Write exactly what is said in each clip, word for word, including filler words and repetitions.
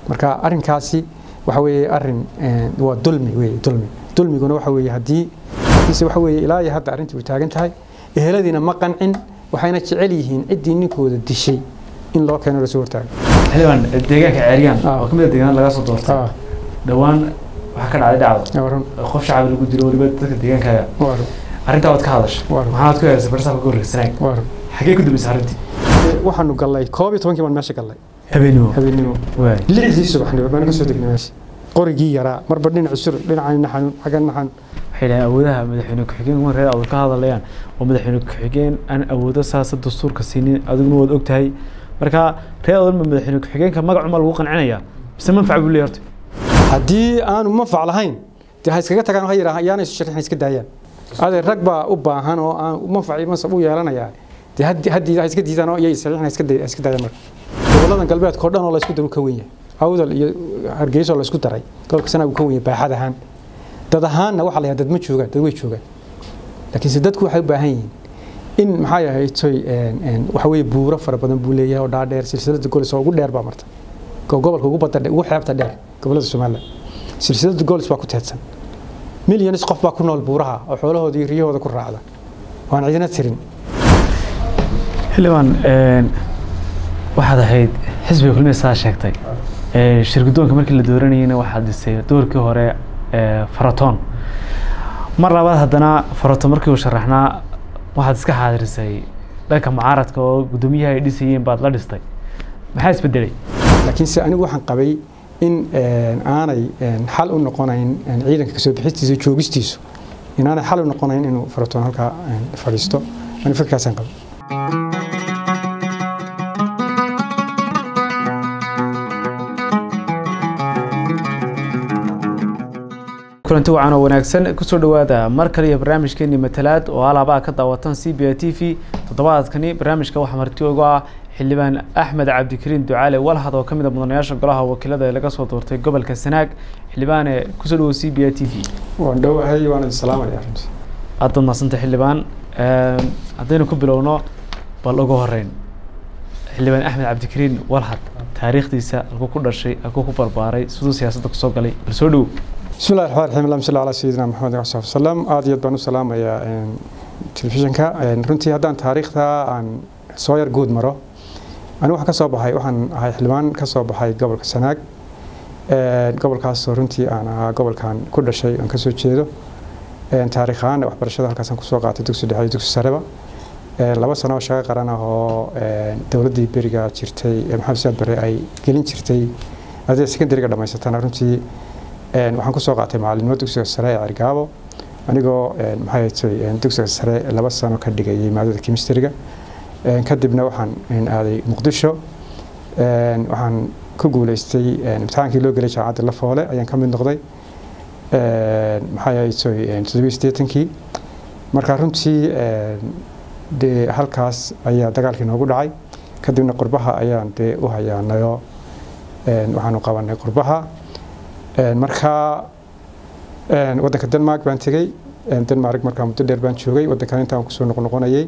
marka arrinkaasi waxa weeye arrin waa dulmi weeye dulmi dulmiguna waxa weeye hadii kiisa waxa weeye ilaa iyo hadda arrintu taagan tahay eheladiina ma qancin waxayna jecel yihiin cidii ninkooda dishay in loo keeno la soo hortaago xilibaan deegaanka Ceeriyaan oo kamid ah deegaan laga soo doortay dhawaan waxa ka dhacay dhacdo qof shacab lagu dilo waliba dadka deegaanka arrinta wad ka hadashay maxaad ku yeesay barsaha ku horeysnay xagee ku dumisay arrintii waxaanu galay koob iyo toban kii baan meesha galay habeenimo habeenimo way lixdii subaxnimo baan ka soo degnay meesha qorigii yaraa marba dhinac cusur dhinacayna xanuun xagan naxan waxay awoodaha madaxweyne ku-xigeen uma reer ka hadlayaan oo madaxweyne ku-xigeen aan awoodo saasad dastuurka siinin adiguna wad ogtahay marka reer oo madaxweyne ku-xigeenka magac uma lagu qancinaya mise manfac buu leeyahay hadii aanu manfac lahayn de ha iskaga tagaan waxay yiraahdaan yaana isu sharaxin iska daayaan adeer rag baa u baahan oo aan manfac iyo masab u yeelanaya de hadii hadii iska diidaan oo iyay sharaxin iska daayaan iska daayaan marka goboladan galbeedka oo dhan oo la isku daro ka weyn yahay awdal iyo hargeysa la isku daray gobolka sanad uu ka weyn baaxad ahaan dad ahaanna waxa la yiraahdaa dad ma joogaan dad way joogaan laakiin si dadku waxay u baahan yihiin in maxay ahayd toy een waxa weeye buuro fara badan buu leeyahay oo dhaadheer silsilada golis oo ugu dheer baa marta gobolka ugu badan ugu xeebta dheer gobolada Soomaaliya silsilada golis baa ku teedsan milyanis qof baa ku nool buuraha oo xoolahooda iyo riyahooda ku raacda waan cidina tirin xilibaan een waxaad ahayd xisbiga kulmiye sheegtay ee shirkadoonka markii la dooranayay waxaad dhisay doorkii hore ee faraton mar labaad haddana faraton markii uu sharaxnaa waxaad iska xaadirisay dhanka mucaaradka oo gudoomiyaha ay dhisayeen baad la dhistay maxaa isbedelay laakiin si anigu waxaan qabay in aanay xal u noqonayn ciidanka ka soo bixistiisa joogistiisu in aanay xal u noqonayn inuu faraton halka fadhiisto ani fikirkaasaan qabay kulanti wacan oo wanaagsan ku soo dhawaada mar kale iyo barnaamijkeeni matalaad oo alaaba ka daawatan C B A T V toddobaadkani barnaamijka waxa marti ugu ah xildhibaan Axmed Cabdikariin Ducaale walhad oo kamid ah mudanayaasha golaha wakiilada ee laga soo doortay gobolka Sanaag xildhibaan ku soo dhaw C B A T V waan dhawahay waan salaamaya runtii aad maasanta xildhibaan ee hadaynu ku bilowno bal ugu horeyn xildhibaan Axmed Cabdikariin walhad taariikhdiisa halku ku dhashay halku ku barbaaray sidoo siyaasadda ku soo galay bal soo dhaw بسم الله الرحمن الرحيم اللهم صل على سيدنا محمد صلى الله عليه وسلم aad iyo baan salaamaya telefishinka runtii hadaan taariikhda aan soo yar guud maro anigu waxa ka soo baxay waxaan ahay xildhibaan ka soo baxay gobolka Sanaag ee gobolkaas runtii aan ahaa gobolkan ku dhashay aan ka soo jeedo ee taariikhan waxbarashada halkaas aan ku soo qaatay dugsi dhexe dugsi sareba ee laba sano oo shaqo qaran ah oo dawladda beriga jirtay Maxamed Saad Barre ay gelin jirtay adeeg secondary-ga dhamaysatana runtii een waxaan ku soo qaatay macallinimo dugsiga sare ee Argaabo anigoo een maxay tahay dugsiga sare laba sano ka dhigayay maadada chemistry-ga een kadibna waxaan in aaday Muqdisho een waxaan ku guuleystay imtixaankii loo galay jaamacadda Lafoole ayaan ka mid noqday een maxay tahay toddoba iyo siddeetankii marka runtii een de halkaas ayaa dagaalkii noogu dhacay kadibna qurbaha ayaan de u hayaanayo een waxaan u qabanay qurbaha marka een wadanka Denmark baan tagay een Denmark marka muddo dheer baan joogay wadanka inta aan ku soo noqnoqonayay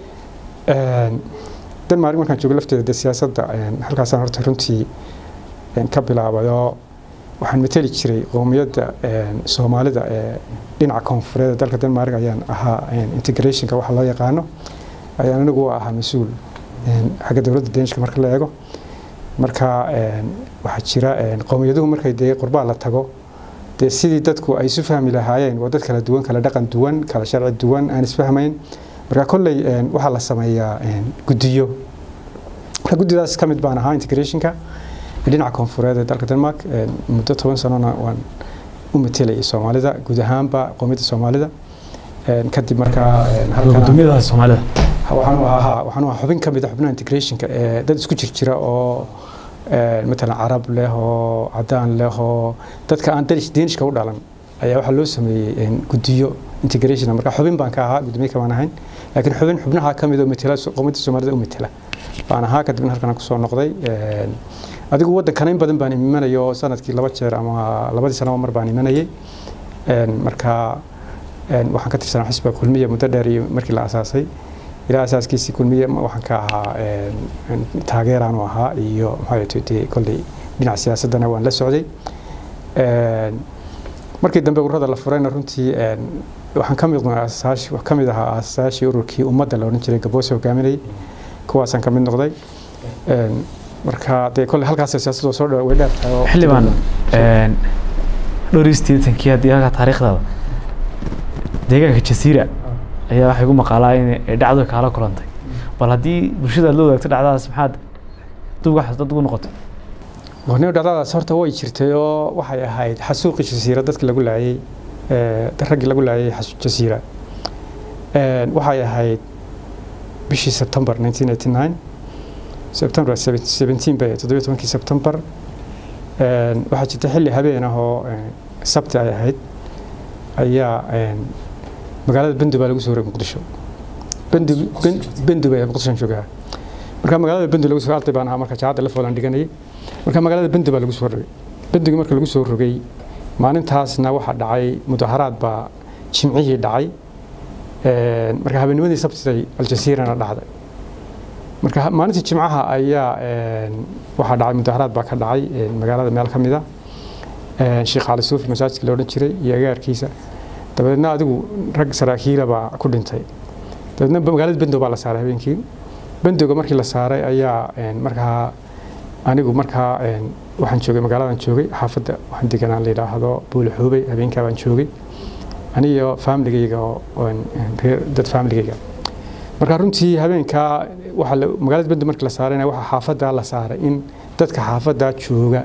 een Denmark markaan joogay lafteeda siyaasadda een halkaas aan horta runtii een ka bilaabayo waxaan matali jiray qowmiyadda een Soomaalida ee dhinaca koonfureed dalka Denmark ayaan ahaa integrationka waxa loo yaqaano ayaan anigu ahaa mas'uul een xagga dawladda Danish marka la eego marka een waxa jira een qowmiyaduhu markay deeq qurbaan la tago de sidii dadku ay isu fahmi lahaayeen wada kala duwan kala dhaqan duwan kala sharci duwan aan isfahmayn marka kulay een waxa la sameeyaa een gudiyo ka gudidaas kamid baan ahaa integrationka dhinaca koonfureed ee dalka Denmark een muddo toban sano waan u metelay Soomaalida guud ahaanba qowmiyadda Soomaalida een kadib marka halka gudumiyada Soomaalida waxaan ahaa waxaan ahaa xubin kamid ah xubnaha integrationka ee dad isku jirjira oo مثلا عرب له عدان له dadka aan darish Danish-ka u dhalan ayaa waxa loo sameeyay gudiyo integration marka xubin baan ka ahaa gudoomiye ka wanahayn laakiin xubin xubnaha kamid oo metela qowmiyadda Soomaalida u metela baan ahaa kadibna halkan ku soo noqday adigu wadankan in badan baan imanayo sanadkii laba jeer ama labadii sano mar baan imanayay marka waxaan ka tirsanaa xisbiga kulmiye muddo dheer markii la asaasay إلى أساس كيسي كل مية وحنا كها تاجران وها يو هاي تودي كل dhinaca siyaasadana waan la socday markii dambe ururada la furayna runtii waxaan ka mid noqday asaash wax ka mid ahaa asaashii ururkii ummadda la oran jiray Gaboose hogaaminayay kuwaasaan ka mid noqday marka de kulli halkaas siyaasadda soo dhaw way dheertahay xilibaan een dhoristiitankii hadii halka taariikhda deegaanka Jasiira ayaa waxa ugu maqaalaa in dhacdo kala kulantay bal hadii bulshada loo wadaagto dhacdaas maxaad dub wax dad ugu noqotay waxna dhacdaas horta way jirtay oo waxay ahayd xasuuqi Jasiira dadka lagu laayay ee rag lagu laayay Jasiira ee waxay ahayd bishii September nineteen eighty-nine September seventeen bay toddoba iyo tobankii September ee waxa jirtay xilli habeen ah oo sabti ay ahayd ayaa ee magaalada Banduba lagu soo rogay Muqdisho Banduba Banduba ee Muqdisho joogaa marka magaalada Banduba lagu soo altay baan ahaa marka jaacada la foolan dhiganay marka magaalada Banduba lagu soo rogay Banduba marka lagu soo rogay maalintaasna waxa dhacay mudaharaad baa jimcihii dhacay ee marka habeennimadii sabtida Al Jazeera dhacday marka maalintii jimcaha ayaa ee waxa dhacay mudaharaad baa ka dhacay magaalada meel kamid ah ee Sheekh Ali Suufi masaajidka loo dhan jiray iyo agaarkiisa dabeedna adigu rag saraakiila baa ku dhintay dabeedna magaalada Banduba la saaray habeenkii Banduba markii la saaray ayaa ee marka anigu marka ee waxaan joogay magaaladan joogay xaafadda waxaan deganaa la yiraahdo Buulxuubay habeenka baan joogay aniyo familygayga oo dad familygayga marka runtii habeenka waxa magaalada Banduba markii la saarayna waxa xaafadda la saaray in dadka xaafadda jooga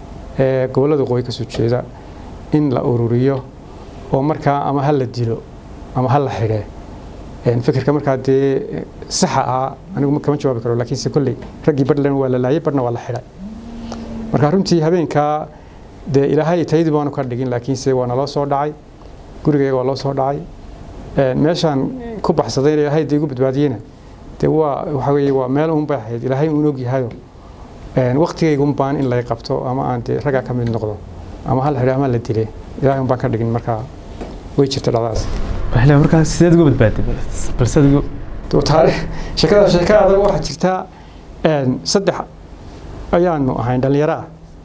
ee gobolada qoy ka soo jeeda in la ururiyo oo marka ama hal la dilo ama hal la xidhay een fikirka marka de sax ah anigu ma kama jawaabi karo laakiin si kulli ragii badlan waa la laayay badna waa la xidhay marka runtii habeenka de ilaahay taydi baan ka dhigin laakiin se waa nala soo dhacay gurigayga waa loo soo dhacay een meeshan ku baxsaday ilaahay deegu badbaadiyena de waa waxa weeye waa meel uun baaxeed ilaahay uu og yahay een waqtigaygu un baan in la qabto ama aan de raga ka mid noqdo ama hal xidhay ama la dilay ilaahay un baan ka dhigin marka way jirtay dhacdaas waxla marka sideed ugu badbaaday balse adigu to taariikh shakada shakada waxa jirta een saddex ayaanu ahayn dhalinyaro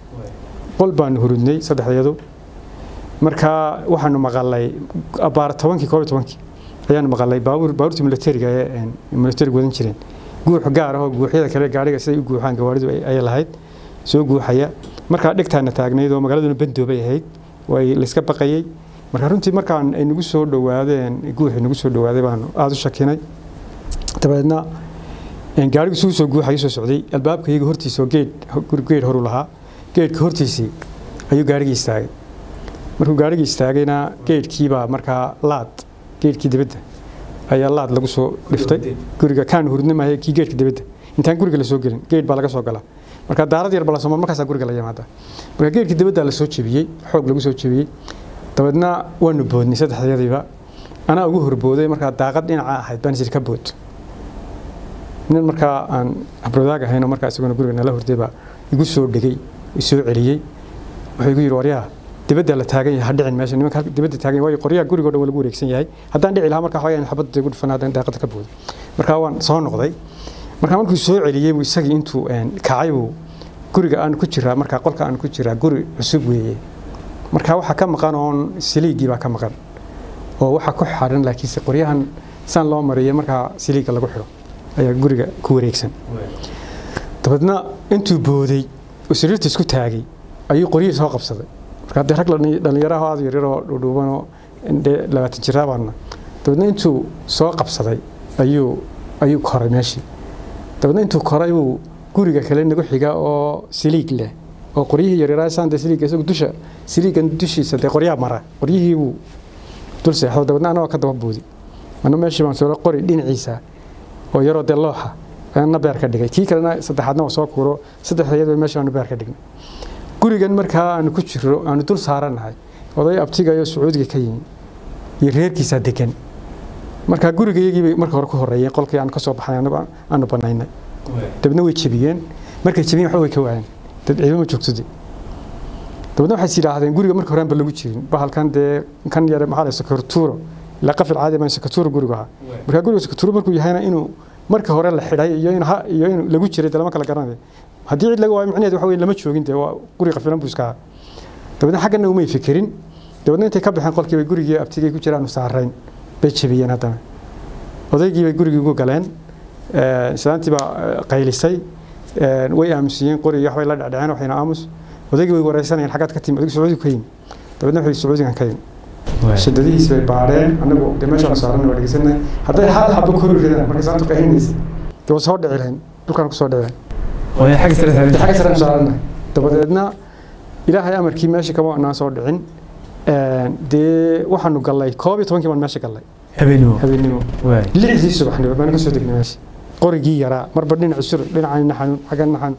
qol baan hurudnay saddexdeedu marka waxaanu maqalay abaar tobankii koob iyo tobankii ayaanu maqalay baawur baawurtii militariga ee militariga wadan jireen guux gaar ah oo guuxyada kale gaariga siday u guuxaan gawaaridu ay lahayd soo guuxaya marka dhigtaana taagnayd oo magaaladuna Banduba ahayd way la iska baqayay marka runtii markaan ay nagu soo dhawaadeen guuxi nagu soo dhawaaday baan aad u shakinay tabaadna in gaarigu soo soo guuxay soo socday albaabkayga hortiisa geed gurgeed horu lahaa geedka hortiisii ayuu gaariga istaagay markuu gaariga istaagayna geedkii baa marka laad geedkii dibadda ayaa laad lagu soo dhiftay guriga kaan hurdnimay kii geedka dibadda intaan guriga la soo galin geed baa laga soo galaa marka daarad yar bala soo markaas guriga la yimaada marka geedkii dibadda la soo jabiyay xoog lagu soo jabiyay dabeedna waanu boodnay saddexdeediiba ana ugu horbooday marka daaqad dhinaca ahayd baan sir ka bood nin marka aan abradaag ahayno marka isaguna guriga nala hordayba igu soo dhigay isoo celiyay wuxuu igu yiri wariyaa dibadda la taagan yahay dhicin meesha nimanka dibadda taagan way qoriya guriga oo dhan lagu wareegsan yahay hadaan dhici lahaa marka waxaan xabad ugu dhufanaadaan daaqad ka bood marka waan soo noqday marka markuu soo celiyay uu isagii intuu een kacay uu guriga aan ku jiraa marka qolka aan ku jiraa guri cusub weeye marka waxa ka maqan oo siliigi baa ka maqan oo waxa ku xaran laakiin si qoryahan san loo mariyay marka siliiga lagu xiro ayaa guriga ku wareegsan dabadna intuu booday oo sariirta isku taagay ayuu qoryihiisa soo qabsaday marka hadda rag dhalinyaraha aad yar yar oo dhuuban oo labaatan jira baana dabadna intuu soo qabsaday ayuu ayuu koray meeshii dabadna intuu koray uu guriga kale nagu xiga oo siliig leh oo qoryihii yar yar saan siliiga isagu dusha siliigan dushiisa de qoryaha mara qoryihii uu dul seexdo dabadna anoo ka daba boodi ana meeshii baan soo qori dhinaciisa oo yaroo de looxa ana beer ka dhigay kii kalena saddexaadna soo kuuro saddexdeed meeshii aan beer ka dhignay gurigan markaa aan ku jiro aan dul saaranahay oday abtiga iyo Sacuudiga ka yimid iyo reerkiisa degan marka gurigayagii marka hore ku horeeyay qolkii aan ka soo baxay anagu aan banaynay dabna way jabiyeen markay jabiyeen waxa way ka waayeen dad ciidamo joogtay dabna waxay yiraahdeen guriga marka hore aan lagu jirin bahalkan de kan yar maxaa la sakartuuro la qafil caadi ma sakartuuro guriga marka guriga sakartuuro markuu yahayna inuu marka hore la xidhay iyo in iyo in lagu jiray dalama kala garanay haddii cid laga waayo macnaheedu waxa weeye lama joogin dee waa guri qafilan buu iska dabeedna xaggana umay fikirin dabeedna intay ka baxeen qolkii bay gurigii abtigay ku jiraan saarayn bay jabiyeen haddana odaygii bay gurigii ugu galeen islaantii baa qaylisay way aamusiyeen qorigii waxbay la dhacdhaceen waxayna aamus odaygii way wareysanayeen xaggaad ka timi odaygu sacuudi ka yimi dabeedna wuxuu sacuudigan ka yimi shidadihiis bay baadheen anagu dee meeshaan saaran waa dhegeysanay hadday hal xabo kor ridaan marka saantu qahinaysa dee waa soo dhici lahayn dhulkaan ku soo dhiceen way xag sare sare xag sare saaranay dabadeedna ilaahay amarkii meesha kama anaa soo dhicin dee waxaanu gallay koob iyo tobankii baan meesha gallay habeenimo habeenimo way lixdii subaxnimo baan ka soo degnay meesha qorigii yaraa marba dhinac sur dhinacayna xanuun xagana xanuun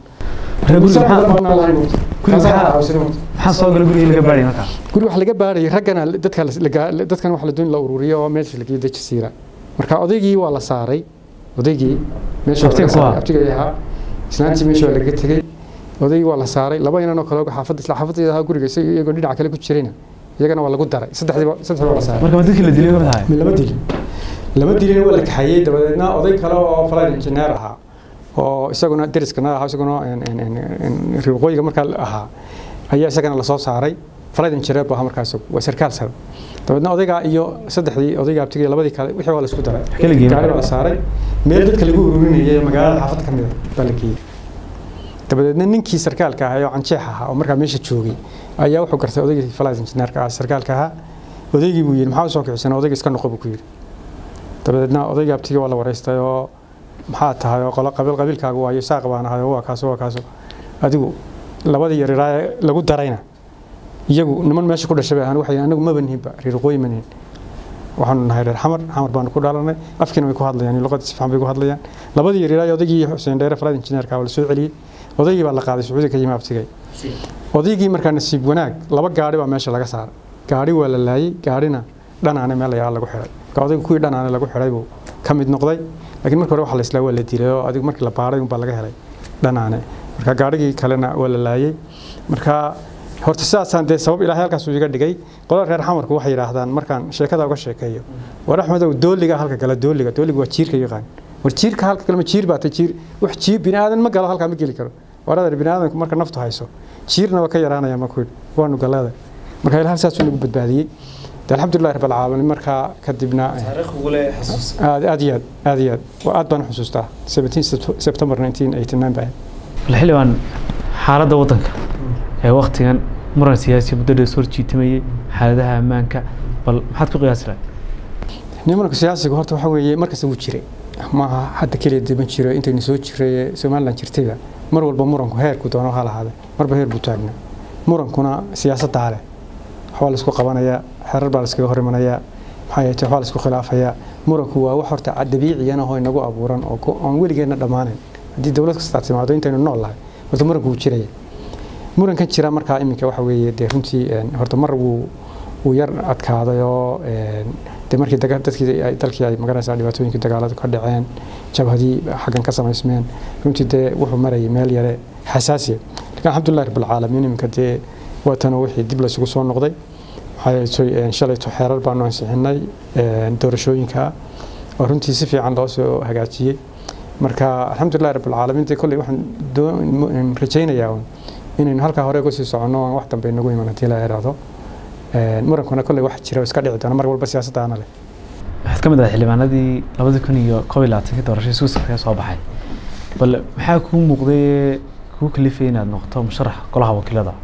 maxaa soo gala guriga laga baadhay markaa guri wax laga baadhay raggana dadka dadkan wax la doon la ururiyo oo meesha laga yeeday jasiira marka odaygii waa la saaray odaygii meesha abtiga ahaa islaantii meesha laga tagay odaygii waa la saaray laba inaan oo kale oo xaafadda isla xaafadda ahaa guriga iyagoo dhinac kale ku jirayna iyagana waa lagu daray saddexdii saddexdii waa la saaray marka dadkii la dilay ma tahay lama dilin lama dilin waa la kaxayay dabadeedna oday kale oo flight engineer ahaa oo isaguna deriskana ahaa isaguna riiqooyiga markaa ahaa ayaa isagana la soo saaray flight engineer baa markaas waa sarkaal sare dabeedna odayga iyo saddexdii odayga abtiga labadii kale wixii waa la isku daray gaari baa la saaray meel dadka lagu ururinayay magaalada xaafad ka mid ah baa la geeyay dabadeedna ninkii sarkaalka ahaa oo canjeex ahaa oo markaa meesha joogay ayaa wuxuu gartay odaygii flight engineerka ah sarkaalka ahaa odaygii buu yidhi maxaa soo kicisan odayga iska noqo buu ku yidhi dabadeedna odayga abtiga waa la wareystay oo maxaa tahay oo qolo qabiil qabiilkaagu waayo saaq baan ahay oo waa kaas waa kaas adigu labadii yaraa lagu darayna iyagu niman meesha ku dhashay aan waxay anagu ma banhiba reer qoy manin waxaan nahay reer xamar xamar baan ku dhalanay afkiina way ku hadlayaan luqadii si fiican bay ku hadlayaan labadii yaraa odaygii Xuseen Dheere flight engineer-ka waa la soo celiyay odaygii baa la qaaday Sacuudi ka yimid abtigay odaygii markaa nasiib wanaag laba gaari baa meesha laga saaray gaari waa la laayay gaarina dhanaane meel ayaa lagu xiray odaygu kuwii dhanaane lagu xiray buu ka mid noqday laakiin markii hore waxa la islaa waa la dilay oo adigu markii la baaray un baa laga helay dhanaane marka gaarigii kalena waa la laayay marka horta sidaasaan dee sabab ilaahay halkaas uu iga dhigay qolada reer xamarku waxay yiraahdaan markaan sheekada uga sheekeeyo war axmedow dooliga halka kala dooliga dooliga waa jiirka yaqaan war jiirka halka kale ma jiir baatay jiir wax jiir bini aadan ma galo halka ma geli karo warada bini aadanku marka naftu hayso jiirna waa ka yaraanaya ma ku waanu galada marka ilaahay saas uu nagu badbaadiyay alxamdulilah rabbil caalamiin marka kadibna taariikh ugu leh xasuus aad aad iyo aad iyo aad aad baan xusuustaa seventeen September nineteen eighty-nine baa xilligan xaaladda wadanka ee waqtigan muran siyaasi muddo dheer soo jiitamayay xaaladaha ammaanka bal maxaad ku qiyaasi lahayd nimanka siyaasiga horta waxa weeye markasta uu jiray ma hadda kaliya diban jiro intayna soo jiray Soomaaliland jirtayba mar walba muranku heerku doono ha lahaade marba heer buu taagnaa murankuna siyaasadda leh waxa la isku qabanaya xerar baa la iskaga hor imanaya maxay tahay waxa la isku khilaafaya muranku waa wax horta dabiiciyan oo inagu abuuran oo aan weligeena dhamaanin hadii dawlad kasta timaado intaynu nool lahay horta muranku uu jiray murankan jira markaa iminka waxa weeye dee runtii horta mar uu uu yar adkaaday oo dee markii dadkii dalkii ay magaranaysaa dhibaatooyinka dagaalada ka dhaceen jabhadii xaggan ka samaysmeen runtii dee wuxuu marayay meel yare xasaasiya laakiin alxamdulilah rabbil caalamiin iminka dee waatan wixii dib la isugu soo noqday waxay shalay xeerar baan ansixinay doorashooyinka oo runtii si fiican loo soo hagaajiyay marka alxamdulilah rabbil caalamiin dee kulli waxaan rajaynayaa inaynu halkaa hore uga sii soconno aan wax dambe inagu iman haddii la yidhaahdo murankuna kolley wax jira iska dhici doona mar walba siyaasaddaana leh waxaad ka mid ahay xildhibaanadii labadi kun iyo koob iyo labaatankii doorashadii suuska soo baxay bal maxaa kuu muuqday kuu kalifay inaad noqoto musharax golaha wakiilada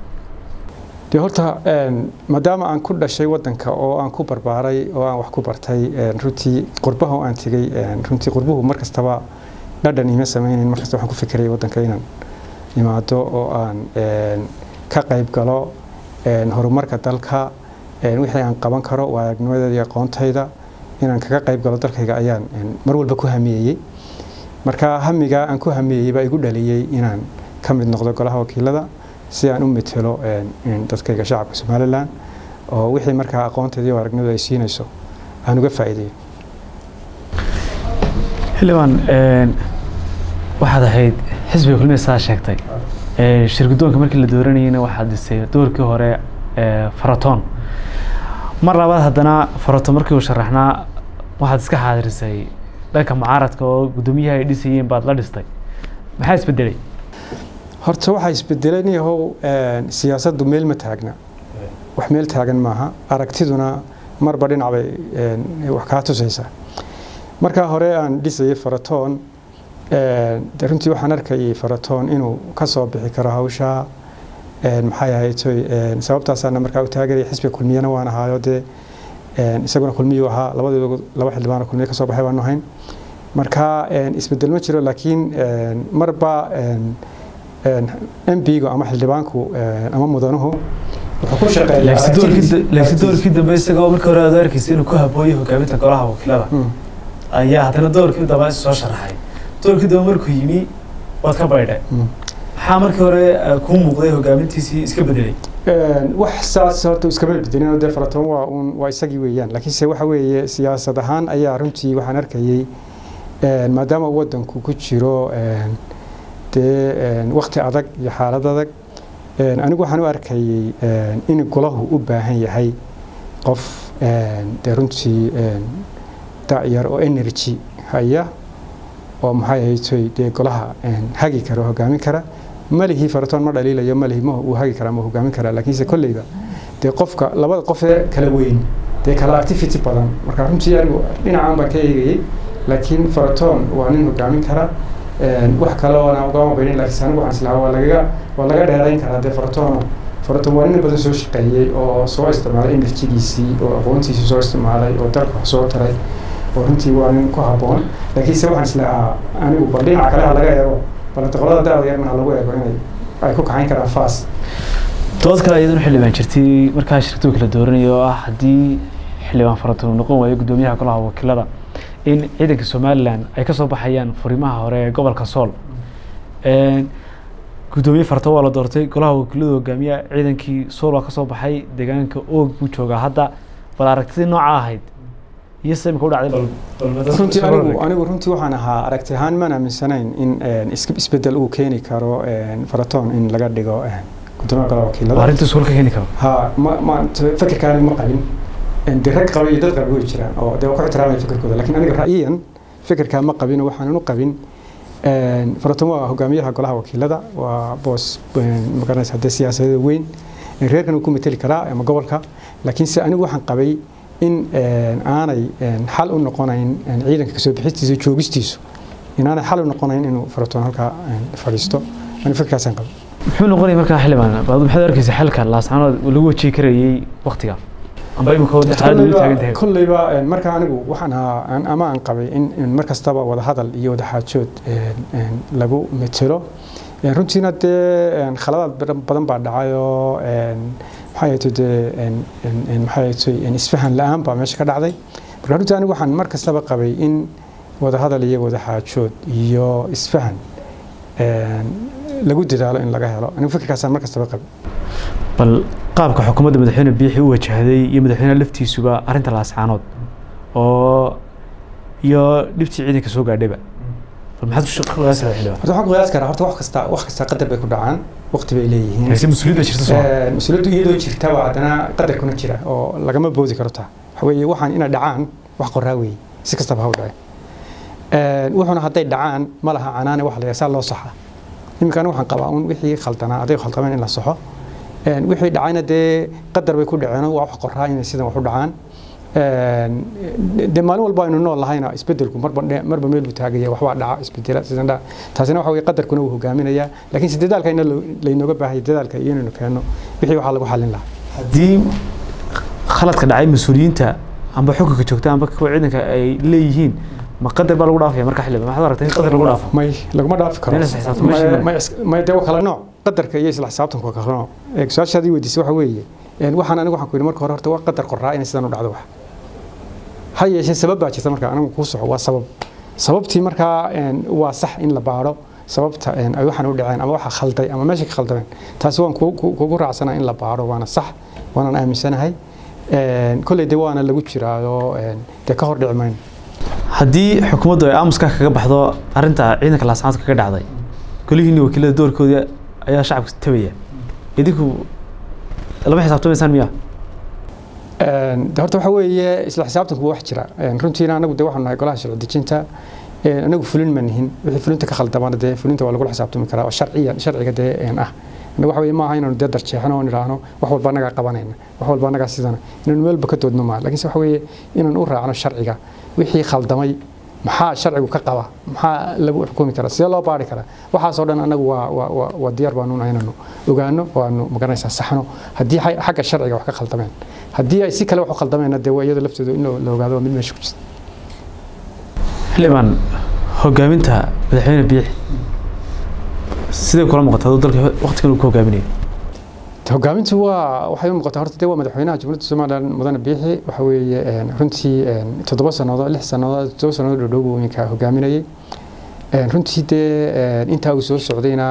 dee horta maadaama aan ku dhashay wadanka oo aan ku barbaaray oo aan wax ku bartay runtii qurbaha oo aan tegey runtii qurbuhu mar kastaba dhadhan ima samaynayn mar kasta waxaan ku fikirayay wadanka inaan imaado oo aan ka qayb galo horumarka dalka wixii aan qaban karo waa aragnimadeeda iyo aqoontayda inaan kaga qayb galo dalkayga ayaan mar walba ku hamiyey marka hamiga aan ku hamiyey baa igu dhaliyay inaan ka mid noqdo golaha wakiilada si aan u metelo dadkayga shacabka Soomaaliland oo wixii markaa aqoontayda iyo aragnimadeeda ay siinayso aan uga faa'iideeyo xilligan waxaad ahayd xisbiga kulmiye saa sheegtay ee shirgudoonka markii la dooranayayna waxaad dhisay doorkii hore ee Faraton mar labaad haddana Faraton markii uu sharaxnaa waxaad iska xaadirisay dhanka mucaaradka oo gudoomiyaha ay dhisayeen baad la dhistay maxaa isbedelay horta waxa isbedeleen yahow siyaasaddu meel ma taagna wax meel taagan maaha aragtiduna marba dhinac bay wax ka tusaysaa marka hore aan dhisay Faratoon ee runtii waxaan arkay Faratoon inuu ka soo bixi karo hawsha ee maxay ahayd sababtaas aan markaa u taageeray xisbiga kulmiyana waan ahaayo de isaguna kulmiyo ahaa labadooda laba xildhibaan kulmiye ka soo baxay baan ahayn marka isbedel ma jiro laakiin marba M P ga ama xildhibaanku ama mudanuhu wuxuu ku shaqeeyaa laakiin doorkii dambe isaga markii hore aad arkaysa inuu ku habooyo hogaaminta golaha wakiilada ayaa hadana doorkii dambe soo sharaxay doorkii dambe markuu yimi waad ka baydhay maxaa markii hore ku muuqday hogaamintiisii iska bedelay wax saas horta iska bedelay de Faratoon waa waa isagii weeyaan laakiin se waxa weeye siyaasad ahaan ayaa runtii waxaan arkayay maadaama wadanku ku jiro de waqti adag iyo xaalad adag anigu waxaan u arkayay in golahu u baahan yahay qof de runtii daayar oo energy haya oo maxay ahayd de golaha hagi karo hogaamin kara malihi Faratoon ma dhaliilayo malihi ma uu hagi kara ma hogaamin kara laakiin se kulliga de qofka labada qof ee kala weyn de kala activity badan marka runtii anigu dhinacaan baan ka eegayay laakiin Faratoon waa nin hogaamin kara wax kale oo aan uga baahin laakiin anigu waxaan islaa waa laga waa laga dheerayn karaa de Faratoon Faratoon waa nin badan soo shaqeeyay oo soo isticmaalay energy-giisii oo aqoontiisii soo isticmaalay oo dalka soo taray oo runtii waa nin ku habboon laakiin se waxaan islaa anigu bal dhinaca kale laga eego bal qolada daawada yarna lagu eego inay ay ku kacayn karaan faas dood kale ayaduna xildhibaan jirtay markaa shirkadu kala dooranayo ah haddii xildhibaan Faratoon noqon waayo gudoomiyaha golaha wakiilada in ciidanka Somaliland ay ka soo baxayaan furimaha hore ee gobolka Sool ee gudoomiye Faratoon waa la doortay golaha wakiilada hogaamiya ciidankii Sool waa ka soo baxay deegaanka oog buu joogaa hadda bal aragtida nooca ahayd iyo samee ku dhacday bal runtii anigu anigu runtii waxaan ahaa aragti ahaan ma aaminsanayn in isbedel uu keeni karo Faratoon in laga dhigo gudoomiyaha golaha wakiilada arinta Sool ka keeni karo ha ma ma fikirkaan ma qabin ان درك قوي دد قوي جيران او de ku ixtiraamay fikirkooda laakiin aniga ra'yiyan fikirka ma qabin waxaan u qabin een Faratoon waa hogaamiyaha golaha wakiilada waa boos magaranaysa hadda siyaasadda weyn reerkan uu ku meteli karaa ama gobolka laakiin si anigu waxaan qabay in aanay xal u noqonayn ciidanka ka soo bixistiisa joogistiisu in aanay xal u noqonayn inuu Faratoon halka fadhiisto ani fikirkaasaan qabay muxuu noqonay markaa xildhibaan baad maxaad arkaysaa xalka laascanood lagu wajii karayay waqtiga amba imika wada xaalad u taagan tahay kulliba marka anigu waxaan aan ama aan qabay in markastaba wada hadal iyo wada xaajood lagu metelo runtiina de khaladaad badan baa dhacayo maxay tahay maxay tahay isfahan la'aan baa meesha ka dhacday marka runtii anigu waxaan markastaba qabay in wada hadal iyo wada xaajood iyo isfahan lagu dadaalo in laga helo anigu fikirkaas markastaba qabay bal qaabka xukuumadda madaxweyne biixi u wajahday iyo madaxweyne laftiisuba arinta laascaanood oo iyo dhibtii ciidanka soo gaadhayba bal maxaad ku shaqo qiyaas xilwa horta waxaan qiyaas karaa horta wax kasta wax kasta qadar bay ku dhacaan waqti bay leeyihiin hayse mas'uuliyadda jirta soo ee mas'uuliyaddu iyadoo jirta waa hadana qadar kuna jira oo lagama boodi karo taa waxa weeye waxaan ina dhacaan wax qoraa weey si kastaba ha u dhacay ee wuxuuna haday dhacaan ma laha canaane wax la yaasal loo saxa imkaan waxaan qabaa un wixii khaldana aday khaldamaan in la saxo een wixii dhacayna de qadar bay ku dhaceen waa wax qoraa in sidan wax u dhacaan een de maalin walba inuu nool lahayna isbedelku marba marba meel uu taagaya wax waa dhaca isbedela sidan dha taasina waxa weeye qadarkuna uu hogaaminaya laakiin sidadaalka in la inooga baahay dadaalka iyo inuu keeno wixii waxa lagu xalin lahaa hadii khaladka dhacay mas'uuliyiinta amba xukunka joogta amba kuwa ciidanka ay leeyihiin ma qadar baa lagu dhaafaya marka xilliba ma xad aragtay in qadar lagu dhaafo may laguma dhaafi karo ma de kala nooc qadarka iyo isla xisaabtanku ka qoro ee su'aashadii weydiisay waxa weeye een waxaan anigu waxaan ku yiri marka hore horta waa qadar qoraa in sidan u dhacdo wax hayeeshe sabab baa jirta marka anigu ku soco waa sabab sababtii marka een waa sax in la baaro sababta een ay waxaan u dhaceen ama waxa khalday ama meesha ka khaldameen taas waan kugu raacsanaa in la baaro waana sax waana aaminsanahay een kulay diiwaana lagu jiraayo een de ka hor dhicmayn haddii xukuumaddu ay aamuska kaga baxdo arinta ciidanka laascaanood kaga dhacday kullihiin wakiilada doorkooda ayaa shacabka tabaya idinku lama xisaabtamaysan miya een horta waxa weeye isla xisaabtanku wax jira een runtiina anagu de waxaan nahay golaha sharci dejinta anagu fulin ma nihin wixii fulinta ka khaldamana dee fulinta waa lagu xisaabtami karaa oo sharciyan sharciga dee ah anagu waxa weeye ma aha inaanu dee darjeexno oo niraahno wax walba anaga qabanayna wax walba anaga sidana inaanu meel ka doodno ma laakiin waxa weeye inaanu u raacno sharciga wixii khaldamay maxaa sharcigu ka qaba maxaa lagu xukumi karaa sidee loo baari karaa waxaas oo dhan anagu waa waa waa diyaar baanu nahay inaanu ogaano oo aanu magaranaysaa saxno haddii xagga sharciga wax ka khaldameen haddii ay si kale wax u khaldameen dee waa iyada laftooda in la ogaado mid meesha ku jirta xildhibaan hogaaminta madaxweyne Biixi sidee kula muuqataa dalka waqtigan uu ku hogaaminayo hogaamintu waa waxay u muuqataa horta waa madaxweynaha Jamhuuriyadda Soomaaliland mudane Biixi waxa weeye runtii toddoba sanadood lix sanadood toddoba sanadood dhow uu ninka hogaaminayay runtii de inta uu soo socdayna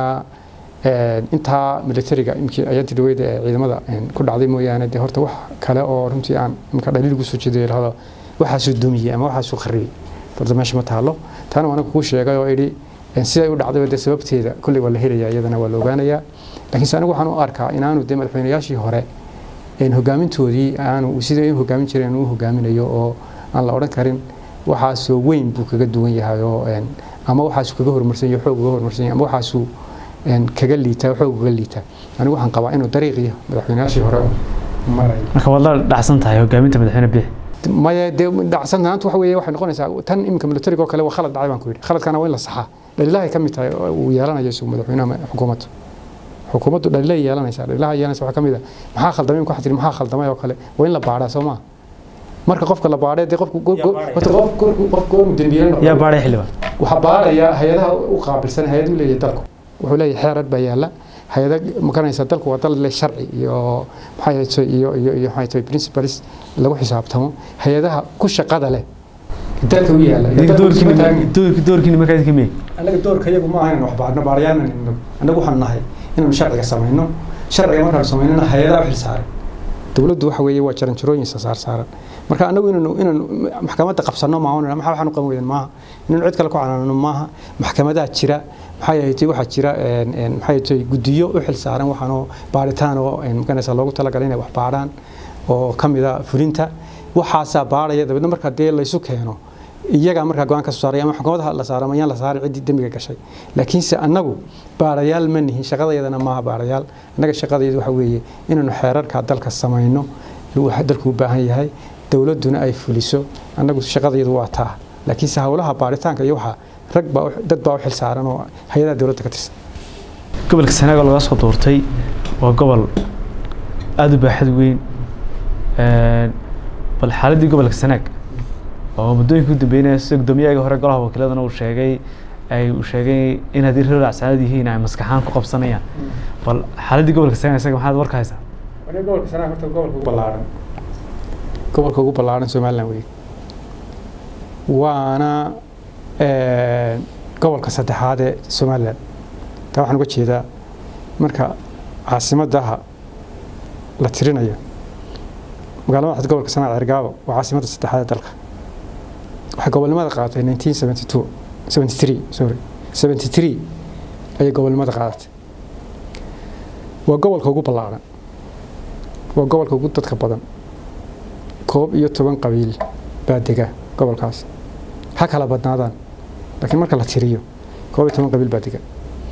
inta militariga imkii ayadii dawladda ciidamada ku dhacday mooyaane de horta wax kale oo runtii aan imka dhaliil ugu soo jeeday lahado waxa soo dumiyay ama waxa soo kharribay horta meesha ma taalo taana waan ku sheegay oo idhi sida uu dhacday de sababteeda kulli waa la helayaa iyadana waa la ogaanayaa laakiin anigu waxaan u arkaa inaanu de madaxweynayaashii hore in hogaamintoodii aanu sida ay hogaamin jireen uu hogaaminayo oo aan la oran karin waxa soo weyn buu kaga duwan yahay oo ama waxa soo kaga horumarsan yahay xoog uga horumarsan yahay ama waxa soo kaga liita xoog uga liita anigu waxaan qabaa inuu dariiqiyo madaxweynayaashii hore maray marka wada dhacsan tahay hogaaminta madaxweyne Biixi maya de dhacsanaanta waxa weeye waxay noqonaysaa tan imka militariga kale waa khalad dhacay baan ku yiri khaladkana waa in la saxaa dhalilaha ka mid tahay uu yeelanayo soo madaxweynaha xukuumadda xukuumaddu dhalilaha yeelanaysa dhalilaha yeelanaysa waxa kamid ah maxaa khaldamay ku xatir maxaa khaldamay oo kale waa in la baaraa Soomaa marka qofka la baaray de qofku qof qof qof dambiyeena yaa baaray xilibaan waxa baaraya hay'adaha u qaabilsan hay'adu leeyahay dalku wuxuu leeyahay xeerad baa yaala hay'ada makanaysa dalku waa dal leh sharci iyo maxay iyo iyo iyo maxay principles lagu xisaabtamo hay'adaha ku shaqada leh dalka u yaala doorkiina doorkiina doorkiina markaas kamee anaga doorkayagu ma ahayn wax baarna baarayaan anagu waxaan nahay inaan sharciga sameeyno sharciga markaan sameeyno hay'adaha xil saaran dawladdu waxa weeye waa jaran jarooyin saar saaran marka anagu inaan inaan maxkamadda qabsano ma ahan maxaa waxaan u qaban weeyaan maaha inaan cid kale ku canaano maaha maxkamadaha jira maxay ahayd waxa jira een maxay tahay gudiyo u xil saaran waxaan oo baaritaan oo makanaysa loogu talagalay inay wax baaraan oo kamida fulinta waxaasa baaraya dabadna marka dee la isu keeno iyaga marka go'aan ka soo saaray ama xukuumadda la saaray ama la saaray cid dambiga gashay laakiin se anagu baarayaal ma nihin shaqadayadana ma baarayaal anaga shaqadayadu waxa weeye inaanu xeerarka dalka sameeyno waxa dalku u baahan yahay dawladuna ay fuliso anagu shaqadayadu waa taa laakiin se hawlaha baaritaanka iyo waxa rag baa dad baa u xil saaran oo hay'adaha dawladda ka tirsan gobolka Sanaag laga soo doortay waa gobol aad u baaxad weyn ee bal xaaladii gobolka Sanaag oo muddooyinka u dambeeyay soo gudoomiyaha hore golaha wakiiladana uu sheegay ay uu sheegay in haddii reer racsaad yihiin ay maskaxaan ku qabsanayaan bal xaaladii gobolka Sanaag isaga maxaad warka haysaa wani gobolka Sanaag horta gobolka ugu ballaaran gobolka ugu ballaaran Soomaaliland weey waana ee gobolka saddexaad ee Soomaaliland taa waxaan uga jeedaa marka caasimadaha la tirinayo magaalada waxaa gobolka Sanaag Cergaabo waa caasimada saddexaad ee dalka waxa gobolnimada qaadatay nineteen seventy-two seventy-three sorry seventy-three ay gobolnimada qaadatay waa gobolka ugu ballaaran waa gobolka ugu dadka badan koob iyo toban qabiil baa dega gobolkaas ha kala badnaadaan laakiin marka la tiriyo koob iyo toban qabiil baa dega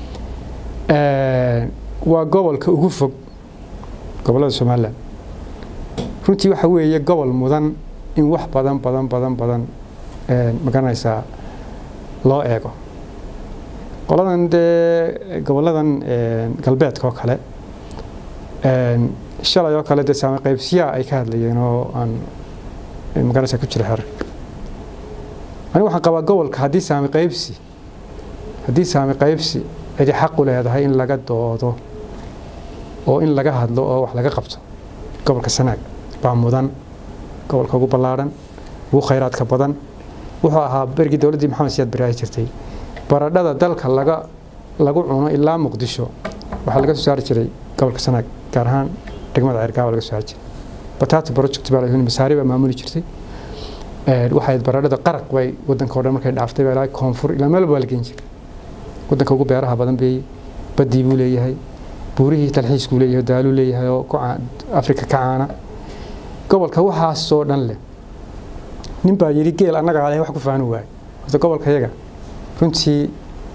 ee waa gobolka ugu fog gobolada Soomaaliland runtii waxa weeye gobol mudan in wax badan badan badan badan ee magaranaysa loo eego qoladan de goboladan ee galbeedka oo kale ee shalay oo kale de saame qaybsiya ay ka hadlayeen oo aan magaranaysa ku jira xer ani waxaan qabaa gobolka hadii saame qaybsi hadii saame qaybsi ay xaq u leedahay in laga doodo oo in laga hadlo oo wax laga qabto gobolka Sanaag baa mudan gobolka ugu ballaaran ugu khayraadka badan wuxuu ahaa bergi dawladii Maxamed Siyaad Barre jirtay baradhada dalka laga lagu cuno ilaa Muqdisho waxa laga soo saari jiray gobolka Sanaag gaar ahaan degmada Cergaabo laga soo saari jiray bataata project baa la masaariba maamuli jirtay ee waxay baradhada qaraq way wadanka oo dhan markay dhaaftay baa ilaa koonfur ilaa meel baa la geyn jiray wadanka ugu beeraha badan bay badii buu leeyahay buurihii talxiisku leeyahay daalu leeyahay oo Afrika ka caana gobolka waxa soo dhan leh nin baa yiri geel anaga ah wax ku faano waay hada gobolka yaga runtii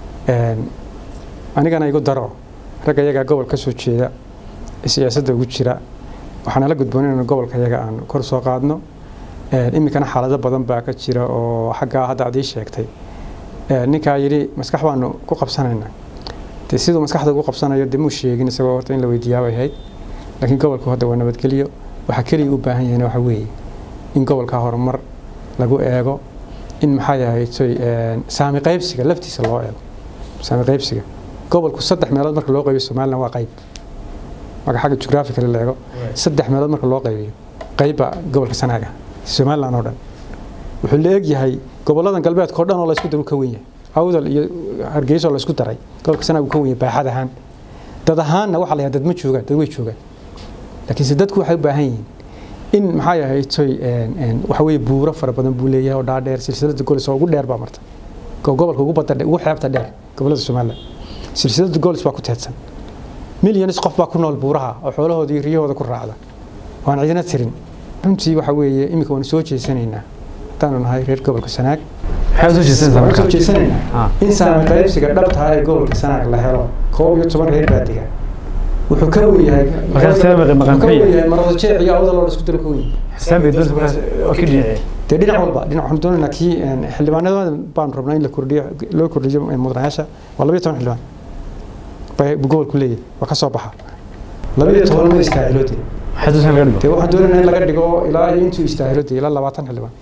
anigana igu daro ragga iyaga gobol ka soo jeeda siyaasadda ugu jira waxaan la gudboonay in gobolka iyaga aan kor soo qaadno imikana xaalado badan baa ka jira oo xagga hadda aad ii sheegtay ninka yiri maskax baanu ku qabsanaynaa de sidoo maskaxda ugu qabsanayo dib u sheegin isagoo horta in la weydiiyaa ay ahayd laakiin gobolku hadda waa nabadgeliyo waxa kaliya u baahan yahay waxa weeye in gobolka horumar lagu eego in maxay yahay saami qaybsiga laftiisa loo eego saami qaybsiga gobolku saddex meelood marka loo qaybiyo Soomaaliland waa qayb marka xagga geographical la eego saddex meelood marka loo qaybiyo qayba gobolka Sanaaga Soomaaliland oo dhan wuxuu leeg yahay goboladan galbeedka oo dhan oo la isku daro ka weyn yahay awdal iyo Hargeysa la isku daray gobolka Sanaaga ka weyn baaxad ahaan dad ahaanna waxa la yiraahdaa dad ma joogaan dad way joogaan laakiin si dadku waxay u baahan yihiin in maxay yahay toy een waxa weey buuro fara badan buu leeyahay oo dhaadheer silsilada golis oo ugu dheer baa marta gobolka ugu badda ugu xeebta dheer gobolada Soomaaliland silsilada golis baa ku teedsan milyanis qof baa ku nool buuraha oo xoolahoodii riyahooda ku raacda waan cidina tirin runtii waxa weeye imika waan soo jeesanaynaa taanu nahay reer gobolka Sanaag waxay soo jeesanaynaa in saami qaybsiga dhabta ah ee gobolka Sanaag la helo koob iyo toban reer baadiga wuxuu ka weeyahay marka saamiga maqanxiya marada jeex iyo awdal oo isku daro ka weyn saamiga dadku oo ka dhinac de dhinac walba dhinac waxaan doonaynaa kii xildhibaanada baan rabnaa in la kordhiyo loo kordhiyo mudanayaasha waa laba iyo toban xildhibaan bay gobolku leeyahay waa ka soo baxa laba iyo toban ma istaahilooday waxaad soo laga dhigo waxaan doonaynaa in laga dhigo ilaa intuu istaahilooday ilaa labaatan xildhibaan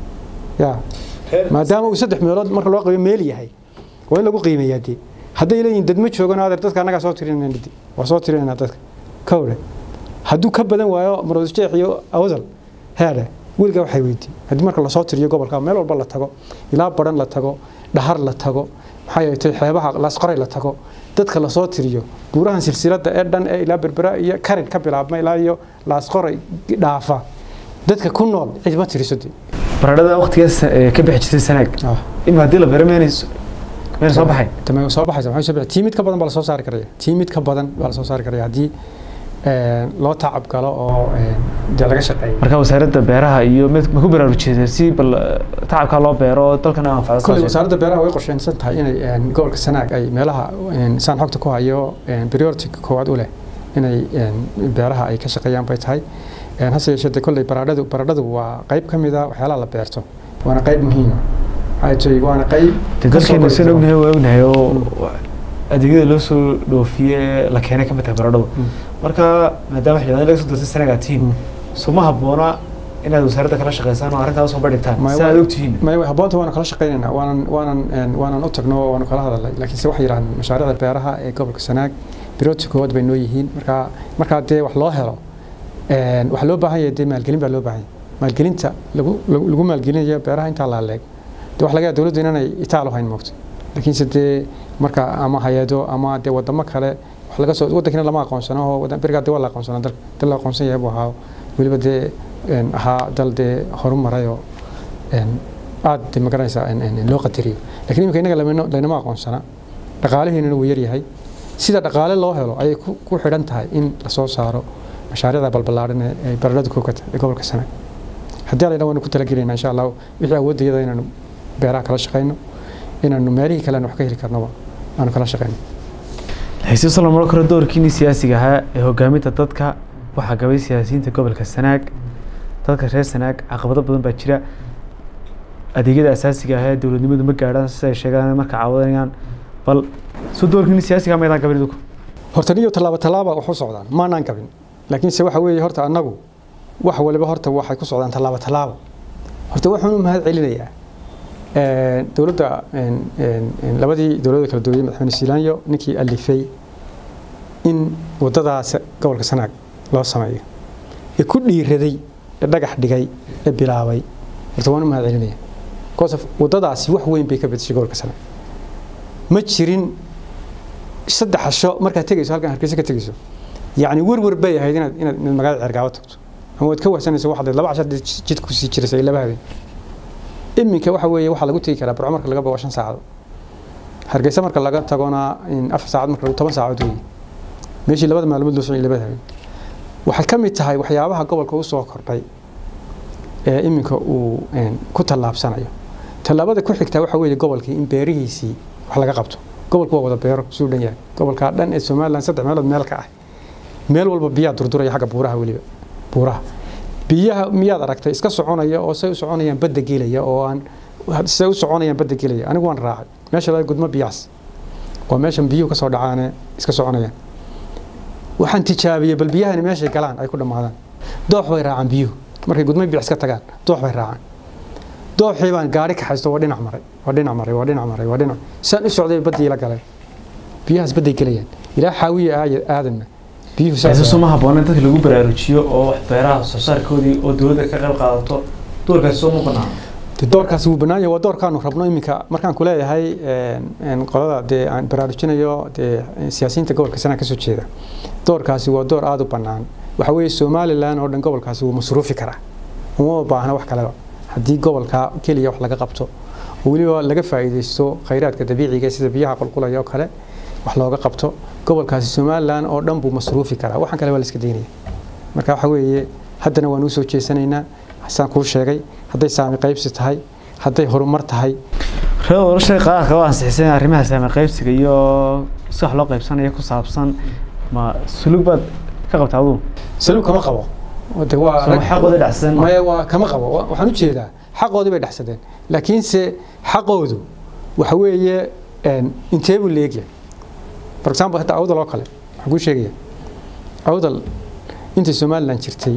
ya maadaama uu saddex meelood marka loo qabiyo meel yahay waa in lagu qiimeeyaa dee hadday leeyihiin dad ma joogaan adeer dadka anaga soo tirinayna dib waa soo tirinayna dadka ka hore hadduu ka badan waayo marada jeex iyo awdal heere wiilka waxay weydiin haddii marka la soo tiriyo gobolka meel walba la tago ilaa baran la tago dhahar la tago maxay ay tahay xeebaha laasqoray la tago dadka la soo tiriyo buurahan silsilada ee dhan ee ilaa berbera iyo karin ka bilaabma ilaa iyo laasqoray dhaafa dadka ku nool cid ma tiriso baradhada waqtigaas ka bixi jirtay Sanaag ima hadii la beerameynayso meel soo baxay tamay soo baxay waxay soo baxay tiimid ka badan baa la soo saari karaya tiimid ka badan baa la soo saari karaya hadii ee loo tacab galo oo ee laga shaqeeyo marka wasaaradda beeraha iyo mid ma ku baraarujiyay si bal tacabka loo beero dalkana anfacdo kulli wasaaradda beeraha way qorsheysan tahay inay gobolka Sanaag ay meelaha saan xogta ku hayo priority koowaad u leh inay beeraha ay ka shaqeeyaan bay tahay een hase yeeshee kulli baradhadu baradhadu waa qayb kamid ah waxyaalaha la beerto waana qayb muhiim ah ay tahay waana qayb dadkeena soo ognahay waa ognahay oo adeegyada loo soo dhoofiyay la keenay kamid ah baradhadu marka maadaama xilligan laga soo doortay Sanaag team suma haboona inaad wasaaradda kala shaqeysaan oo arrintaas soo badhigtaan si aad ogtihiin ma way haboonta waana kala shaqeynaa waanan waanan waanan u tagno waana kala hadalay laakiin se wax yiraahdaan mashaariicda beeraha ee gobolka Sanaag priority kood bay noo yihiin marka marka dee wax loo helo een wax loo baahan yahay maalgelin baa loo baahan yahay maalgelinta lagu lagu maalgelinayo beeraha inta la leeg dee wax laga yaabo dawladdu inay itaalo hayn moogto laakiin sidee marka ama hay'ado ama dee wadamo kale wax laga soo wadankina lama aqoonsano oo wadan bariga dawlad la aqoonsano dalka dal la aqoonsan yahay buu ahaa waliba dee een aha dal dee horumarayo een aad ma garanaysa in loo qadariyo laakiin imika inaga lama aqoonsana dhaqaalaheena uu yar yahay sida dhaqaale loo helo ay ku xidhan tahay in la soo saaro mashaariicda balbalaaran ee baradhada kookata ee gobolka Sanaag haddii ay dhawaan ku talagelinaa insha Allah wixii awoodayada inaan beeraha kala shaqeyno inaanu meelihii kale wax ka heli karno aan kala shaqeyno hay'ad salaam karo doorkiini siyaasiga ah ee hogaaminta dadka waxa gabay siyaasiyiinta gobolka Sanaag dadka reer Sanaag caqabado badan baa jira adeegyada asaasiga ah ee dawladnimadu ma gaaraan sida ay sheegaan marka caawadayaan bal soo doorkiini siyaasiga ma aydan gabido horta niyo talaabo talaabo wax u socdaan ma aanan gabin laakiin se waxa weeye horta anagu wax waliba horta waxay ku socdaan talaabo talaabo horta waxaan u mahad celinayaa ee dawladda een een labadii dawladda kala duwan madaxweyne Siilaanyo ninkii alifay in wadadaas gobolka Sanaag loo sameeyo ee ku dhiiraday ee dhagax dhigay ee bilaabay horta waan u mahad celinayaa koosaf wadadaasi wax weyn bay ka bedeshay gobolka Sanaag ma jirin saddex casho marka tagayso halkan Hargeysa ka tagayso يعني ورور بي هاي هنا هنا المجال عرقاوتك هو تكوه سنة سو واحد لبع عشر جد كوسي كرسي إلا بهذه إمي كوحوي واحد لقول تيجي كلا بعمرك اللي قبل عشان ساعة هرجع سمرك اللي قبل تجونا إن أف ساعات مركل ثمان ساعات دوي ماشي اللي بعد ما لمدة سنة اللي بهذه وحكمت هاي وحيابها قبل كوسو كربي إمي كو إن كنت اللعب سنة tallaabada ku xigta waxa weeye gobolkii in beerihiisii wax laga qabto gobolku waa wada beero soo dhan yahay gobolka dhan ee Soomaaliland saddex meelood meel ka ah meel walba biyaha durduraya xagga buuraha waliba buuraha biyaha miyaad aragtay iska soconaya oo say u soconayaan badda geelaya oo aan say u soconayaan badda geelaya anigu waan raacay meesha la gudmo biyaas waa meeshan biyuhu ka soo dhacaane iska soconayaan waxaan tijaabiyay bal biyahani meesha galaan ay ku dhamaadaan doox way raacaan biyuhu markay gudmo biyaas ka tagaan doox way raacaan dooxii baan gaari ka haysto waa dhinac maray waa dhinac maray waa dhinac maray waa dhinac saan u socday badii la galay biyahaas badday galayaan ilaa xaawiye aadanna biyuhu saasoo ma habooneen dadka lagu baraarujiyo oo wax beeraha soo saarkoodii oo dawladda ka qayb qaadato doorkaas soo muuqanaa doorkaas uu banaan yahay waa doorkaanu rabno iminka markaan ku leeyahay een qolada de aan baraarujinayo de siyaasiyiinta gobolka sana ka soo jeeda doorkaasi waa door aad u banaan waxa weeye Soomaaliland oo dhan gobolkaasi uu masruufi kara uma baahna wax kale haddii gobolka kaliya wax laga qabto waliba laga faa'iideysto khayraadka dabiiciga sida biyaha qulqulaya oo kale wax looga qabto gobolkaasi Soomaaliland oo dhan buu masruufi kara waxaan kale waa la iska deynaya marka waxa weeye haddana waan u soo jeesanaynaa xasan ku sheegay hadday saami qaybsi tahay hadday horumar tahay reer shay qaar ka waan saxsan arrimaha saami qaybsiga iyo sax loo qaybsanayo ku saabsan ma sulug bad ka qabtaa sulug kama qabo wada waa xaqooda dhacsan ma waa kama qabo waxaan u jeedaa xaqoodii bay dhacsadeen laakiin se xaqoodu waxa weeye intee buu leeyahay for example hada awdal oo kale waxaan ku sheegaya awdal intii Soomaaliland jirtay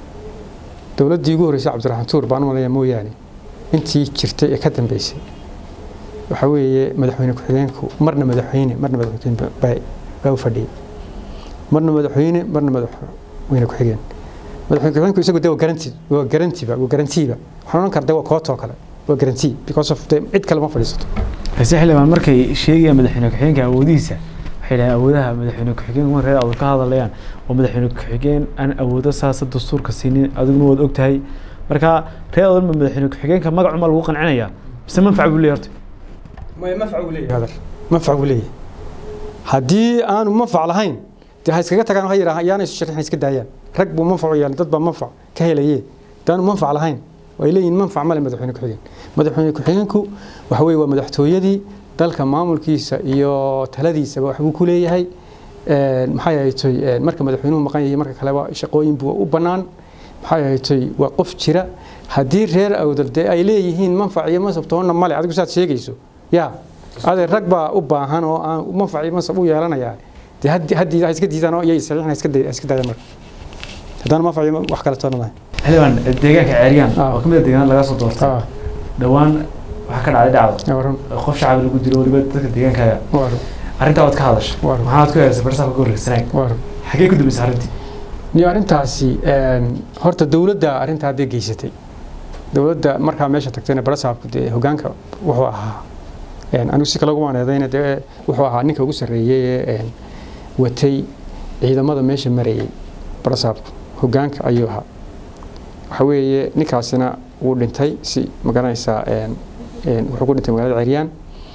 dawladii ugu horeysay Cabdiraxmaan Tuur baan walaal mooyaane intii jirtay ee ka dambeysay waxa weeye madaxweyne ku xigeenku marna madaxweyne marna madaxweyne bay u fadhiyay marna madaxweyne marna madaxweyne ku xigeen madaxweyne ku xigeenku isagu dawo garanti waa garanti ba waa garanti ba waxaan kartaa waa kooto kale waa garanti because of the cid kale ma fadhiisato hayse xilliban markay sheegayaan madaxweyne ku xigeenka awoodiisa waxay leeyahay awoodaha madaxweyne ku xigeen uma reer ka hadlayaan oo madaxweyne ku xigeen aan awoodo saasad dastuurka siinin adiguna wad ogtahay marka reer oo madaxweyne ku xigeenka magac uma lagu qancinaya bas manfac buu leeyahay ma manfac buu leeyahay hada manfac buu leeyahay hadii aanu manfac lahayn de ha iskaga tagaan waxay yiraahdaan yaana isu sharaxin iska daayaan rag buu manfac u yeelan dad baa manfac ka helayay daan manfac lahayn way leeyihiin manfac ma leh madaxweyne ku xigeen madaxweyne ku xigeenku waxa weeye waa madaxtooyadii dalka maamulkiisa iyo taladiisa wax uu ku leeyahay ee maxay ahayd marka madaxweynuhu maqan yahay marka kale waa shaqooyin buu u banaan maxay ahayd waa qof jira hadii reer awdal ay leeyihiin manfac iyo masabtoona male adigu saad sheegayso ya adeer rag baa u baahan oo aan manfac iyo masab u yeelanaya de hadii hadii ay iska diidaan oo ay saxiixna iska iska daayaan marka hadana manfac iyo wax kale toona xilliban deegaanka Ceeriyaan oo kamid ah deegaan laga soo doortay dhawaan waxa ka dhacay dhacdo qof shacab lagu dilo waliba dadka deegaankaaga arinta wad ka hadashay maxaad ku heesay barsaha ku horeysay xagee ku dubisay arintii ni arintaasi een horta dawladda arinta hadii geysatay dawladda marka meesha tagtayna barsaabku de hogaanka wuxuu ahaa een anigu si kala ugu waanadayna de wuxuu ahaa ninka ugu sareeyay een watay ciidamada meesha marayay barsaabku hogaanka ayuu ahaa waxa weeye ninkaasina uu dhintay si magaranaysa een een wuxuu ku dhintay magaalada Ceeriyaan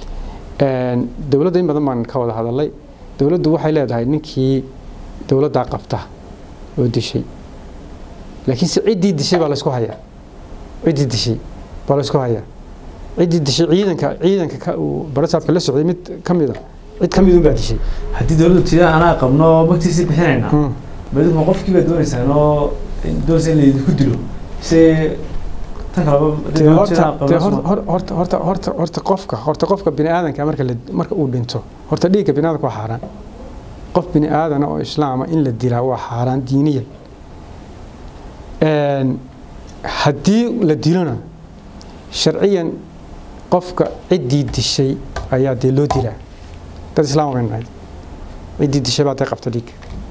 een dawladda in badan baan ka wada hadalay dawladdu waxay leedahay ninkii dawladda qabta oo dishay laakiin si cidii dishay baa la isku hayaa cidii dishay baa la isku hayaa cidii dishay ciidanka ciidanka ka uu barasaabka la socday mid kamid ah cid kamid u baa dishay hadii dawladdu tida ana qabno magtiisi bixinayna badalku qofkii baa doonaysaa inoo doonaysaa in la ku dilo si horta horta horta horta qofka horta qofka bini aadanka marka marka uu dhinto horta dhiigga bini aadanka waa xaraan qof bini aadan oo islaam in la dilaa waa xaraan diiniyan een hadii la dilona sharciyan qofka cidii dishay ayaa de loo dilaa dad islaam weynay cidii dishay baa qabta dhiig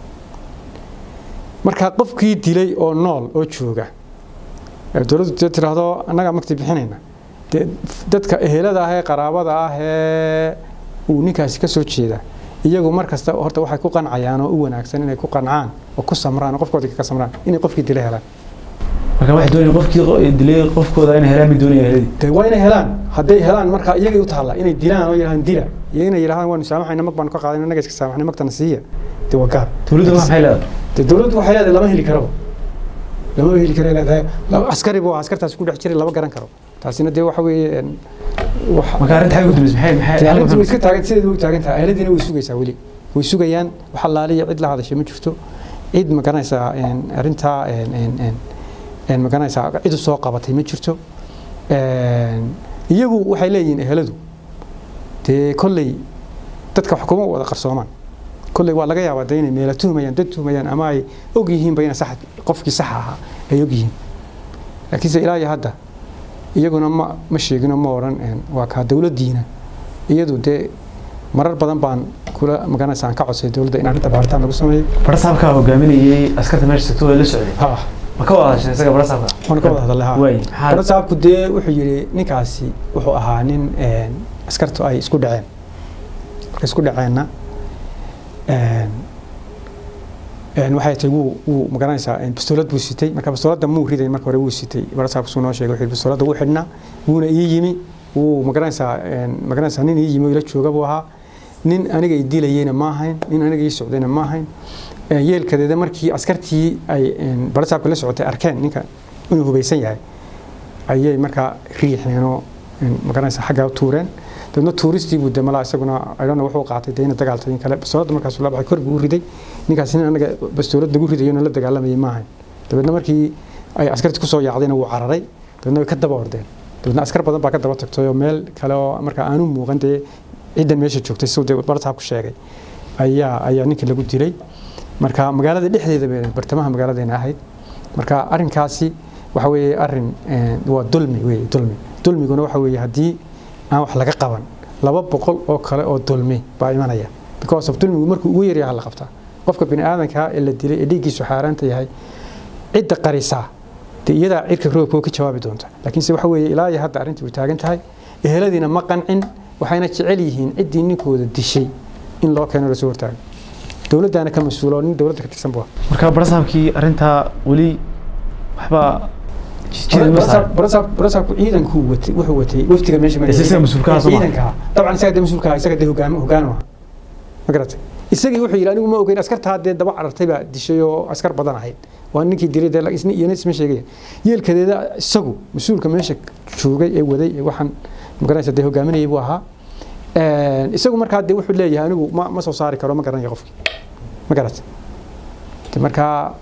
marka qofkii dilay oo nool oo jooga dawladdu tiraahdo anaga magti bixinayna dadka ehelada ah ee qaraabada ah ee uu ninkaasi ka soo jeeda iyagu markasta horta waxay ku qancayaan oo u wanaagsan inay ku qancaan oo ku samraan qofkooda ka samraan inay qofkii dilay helaan marka wax doonay qofkii dilay qofkooda inay helaan doonay heladii waa inay helaan haday helaan marka iyaga u taala inay dilaan oo yiraahdaan dila iyo inay yiraahdaan waan saamaxayna mag baan ka qaadayna naga iska saamaxnay magtana siiya de waa gaar dawladdu waxay leedahay dawladdu waxay leedahay lama heli karo lama heli karo leedahay askari buu askartaas ku dhex jiray laba garan karo taasina dee waxa weeye marka arrinta ay u dumis maxay maxay arrintu way iska taagan sideed u taagan tahay aaladina way sugaysaa weli way sugayaan waxa laaliya cid la hadashay ma jirto cid ma garanaysaa arrinta ma garanaysaa cid soo qabatay ma jirto iyagu waxay leeyihiin eheladu dee kolley dadka wax kuma wada qarsoomaan kolley waa laga yaabaa inay meela tuhmayaan dad tuhmayaan ama ay og yihiin bayna sax qofkii sax ahaa ay og yihiin laakiinse ilaa iyo hadda iyaguna ma ma sheegino ma oran waa ka dawladdiina iyadu dee marar badan baan kula magaranaysaa aan ka codsay dawladda in arrinta baaritaan lagu sameeyo barsaabka hogaaminayay askarta meesha soo la socday ha ma ka wada hadashay isaga barsaabka waan ka wada hadalay way barsaabku dee wuxuu yiri ninkaasi wuxuu ahaa nin askartu ay isku dhaceen markay isku dhaceenna een waxay tahay uu uu magaranaysaa in pistoolad buu sitay marka pistooladda muu riday marka hore uu sitay barsaabku soo noo sheegay wuxuu pistooladda uu xidhnaa wuuna ii yimi uu magaranaysaa een magaranaysaa nin ii yimi ila jooga buu ahaa nin aniga ii dilayayna ma ahayn nin aniga ii socdayna ma ahayn yeelkadeeda markii askartii ay barsaabka la socotay arkeen ninka inuu hubaysan yahay ayay markaa riixeenoo magaranaysaa xagga u tuureen dadna tuuristii buu damala isaguna ayana wuxuu qaatay deena dagaaltay kale bastoolada markaas uu la baxay kor buu riday ninkaas in anaga bastoolada ugu ridayna la dagaalamay ma ahayn dadna markii ay askartii ku soo yaacdeen uu cararay dadna ka daba ordeen dadna askar badan baa ka daba tagtay oo meel kale oo marka aanu muuqan dee ciidan meesha joogtay soo dee barsaabku sheegay ayaa ayaa ninka lagu dilay marka magaalada dhexdeeda bay bartamaha magaaladeena ahayd marka arrinkaasi waxa weeye arrin waa dulmi weeye dulmi dulmiguna waxa weeye hadii aan wax laga qaban laba boqol oo kale oo dulmi baa imanaya because of dulmigu markuu ugu yar yahay la qabtaa qofka bini aadanka ee la dilay ee dhigiisu xaaraanta yahay cidda qarisa iyada cirka roobka ka jawaabi doonta laakiin se waxa weeye ilaa iyo hadda arrintu way taagan tahay eheladiina ma qancin waxayna jecel yihiin ciddii ninkooda dishay in loo keeno la soo hortaago dawladdaana ka mas'uulo nin dawladda ka tirsan buu marka barsaabkii arrinta wali waxba برساب برساب إيدن كوت وحوتي وفتي كمان شيء إساسا مسؤول كذا إيدن كا طبعا ساعد مسؤول كذا ساعد هو جام هو جانوا ما قرأت إسقي وحي لأنه ما أوكي أسكر هذا دبع رتبة دشيو أسكر بدن عيد وأنك يدري ده لا إسني ينس مش يجي يل كذا ده سقو مسؤول كمان شيء شو جاي ودي وحن ما قرأت ساعد هو جامني يبوها إسقو مركز ده وحول لي يعني ما ما صار صار كرام ما قرأت يقف ما قرأت مركز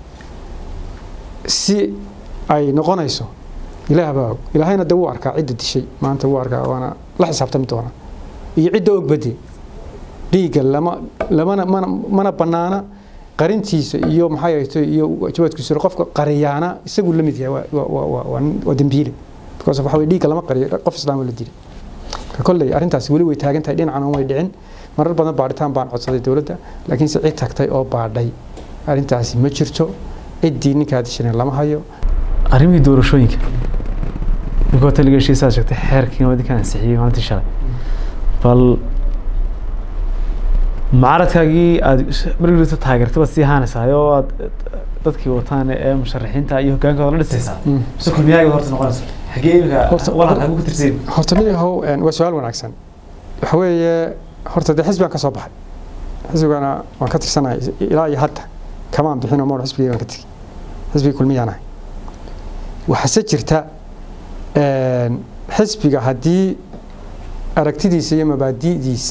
سي ay noqonayso ilaahay baa ilaahayna dawo arka cid dishay maanta wuu arka waana la xisaabtami doona iyo cid og badi dhiiga lama lama mana banaana qarintiisa iyo maxay ay tahay iyo jawaabkiisa qofka qariyana isagu lamid yahay waa waa dambiile because waxa way dhiiga lama qariyo qof islaam la dilay ka kulay arintaas wali way taagan tahay dhinacan way dhicin marar badan baaritaan baan codsaday dawladda laakiin si cid tagtay oo baadhay arintaasi ma jirto ciddii ninka dishay lama hayo arrimii doorashooyinka ninka taliga heshiisaa sheegtay xeerkii waddanka ansixiyay maalintii shalay bal mucaaradkaagii aad markii taageertay baad sii haanaysaa oo aad dadkii wataan ee musharaxiinta iyo hogaankooda la dhisaysaa mise kulmiyaaga horta noqonaysa xagee imika walaal xaguu ku tirsan horta niyahow waa su'aal wanaagsan waxa weeye horta dee xisbigan ka soo baxay xisbigana waan ka tirsanahay ilaa iyo hadda kamaan bixin oo mar xisbigii waan ka tegey xisbigii kulmiyaanahay waxaa jirta xisbiga haddii aragtidiisa iyo mabaadi'diisa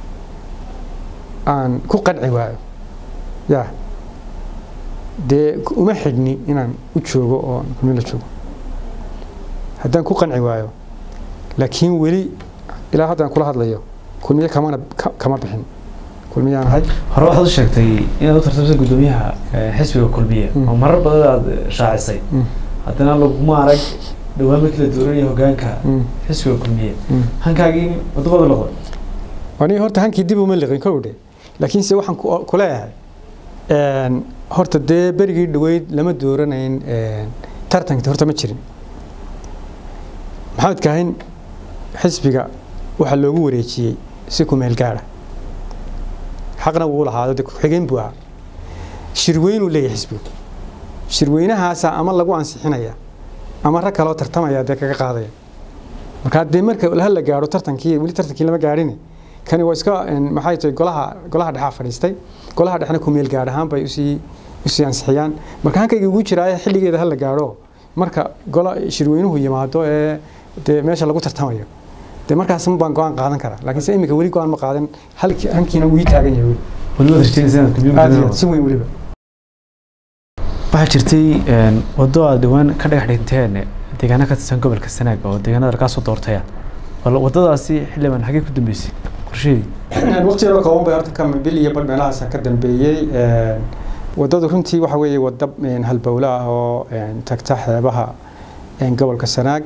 aan ku qanci waayo yaa dee uma xidhni inaan u joogo oo kulmiye la joogo haddaan ku qanci waayo laakiin weli ilaa haddaan kula hadlayo kulmiye kamana kama bixin kulmiyaan ahay hore waxaad u sheegtay inaad u tartamsan guddoomiyaha xisbiga kulmiye oo marar badan aad shaacisay haddana laguma arag dhawaan markii la dooranayo hoggaanka xisbiga kulmiye hankaagii wadamada la qoray wani horta hankii dib uma liqin ka udhe laakiin se waxaan ku leeyahay horta dee berigii dhaweyd lama dooranayn tartanka horta ma jirin maxamed kaahin xisbiga waxaa loogu wareejiyey si ku meel gaara xaqna wuu lahaado dee ku-xigeen buu ahaa shirweyn uu leeyahay xisbigu shirweynahaasa ama lagu ansixinaya ama rag kale oo tartamaya dee kaga qaadaya marka dee marka la gaaro tartankii weli tartankii lama gaarin kani waa iska maxay tahay golaha golaha dhexa fadhiistay golaha dhexna ku meel gaar ahaan bay u sii u sii ansixiyaan marka hankayga ugu jiraa xilligeeda hal la gaaro marka gola shirweynuhu yimaado ee de meesha lagu tartamayo de markaas ma baan go'aan qaadan karaa laakiin se imika wali go'aan ma qaadan halkii hankiina wuu taagan yahay waliba rajaynaysaan community si weyn waliba waxaa jirtay wado aad dhawaan ka dhagax dhinteen deegaano ka tirsan gobolka Sanaag oo deegaanada ka soo doortaya wala wadadaasi xilliban xagee ku dambeysay qorsheedii waqti yar oo kooban bay horta ka bil iyo bal meelahaas ka dambeeyay wadada runtii waxa weeye wada halbowla ah oo tagta xeebaha gobolka Sanaag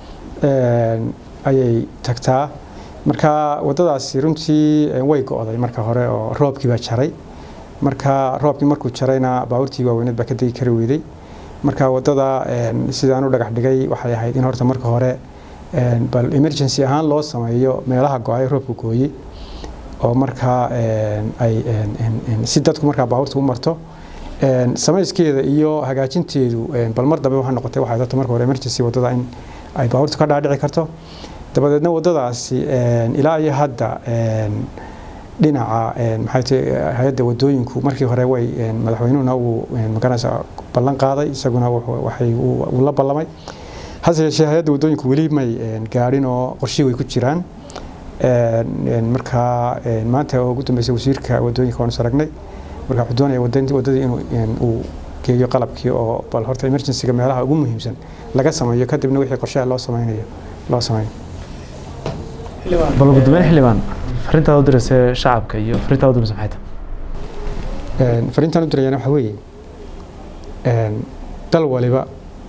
ayay tagtaa marka wadadaasi runtii way go'day marka hore oo roobkii baa jaray marka roobkii markuu jarayna baaburtii waaweynad baa ka degi kari weeday marka wadada sidaan u dhagax dhigay waxay ahayd in horta marka hore bal emergency ahaan loo sameeyo meelaha go'ay roobku gooyay oo marka ay si dadku marka baaburtu u marto samayskeeda iyo hagaajinteedu bal mar dambe waxa noqotay waxa dadka marka hore emergency wadada in ay baaburtu ka dhaadhici karto dabadeedna wadadaasi ilaa iyo hadda dhinaca maxay tahay hay'adda wadooyinku markii hore way madaxweynuhuna uu magaranaysa ballan qaaday isaguna waxay uu la ballamay hase yeeshee hay'adda wadooyinku weli may gaarin oo qorshe way ku jiraan marka maanta ugu dambeysay wasiirka wadooyinka waan saragnay marka wuxuu doonaya wadadii inuu uu geeyo qalabkii oo bal horta emergency-ga meelaha ugu muhiimsan laga sameeyo kadibna wixii qorshaha loo samaynayo loo sameeyo bal ugu dambeyn xilibaan fariintaada u diraysa shacabka iyo fariintaada u diraysa maxay tahay fariintaan u dirayana waxa weeye dal waliba